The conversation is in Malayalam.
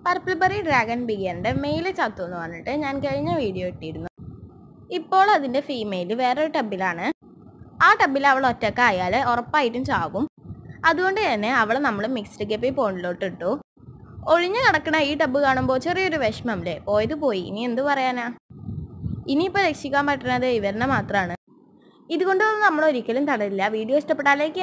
പർപ്പിൾ ഡ്രാഗൺ ബിഗിയറിൻ്റെ മെയിൽ ചത്തു എന്ന് പറഞ്ഞിട്ട് ഞാൻ കഴിഞ്ഞ വീഡിയോ ഇട്ടിരുന്നു. ഇപ്പോൾ അതിൻ്റെ ഫീമെയിൽ വേറൊരു ടബിലാണ്. ആ ടബിൽ അവൾ ഒറ്റക്കായാൽ ഉറപ്പായിട്ടും ചാകും. അതുകൊണ്ട് തന്നെ അവളെ നമ്മൾ മിക്സ്ഡ് ഗപ്പി പോണ്ടിലോട്ട് ഇട്ടു. ഒഴിഞ്ഞു കിടക്കണ ഈ ടബ് കാണുമ്പോൾ ചെറിയൊരു വിഷമം അല്ലേ, പോയത് പോയി, ഇനി എന്ത് പറയാനാ. ഇനിയിപ്പോൾ രക്ഷിക്കാൻ പറ്റുന്നത് ഇവരുടെ മാത്രമാണ്. ഇതുകൊണ്ടൊന്നും നമ്മൾ ഒരിക്കലും തടയില്ല. വീഡിയോ ഇഷ്ടപ്പെട്ടാലേക്ക്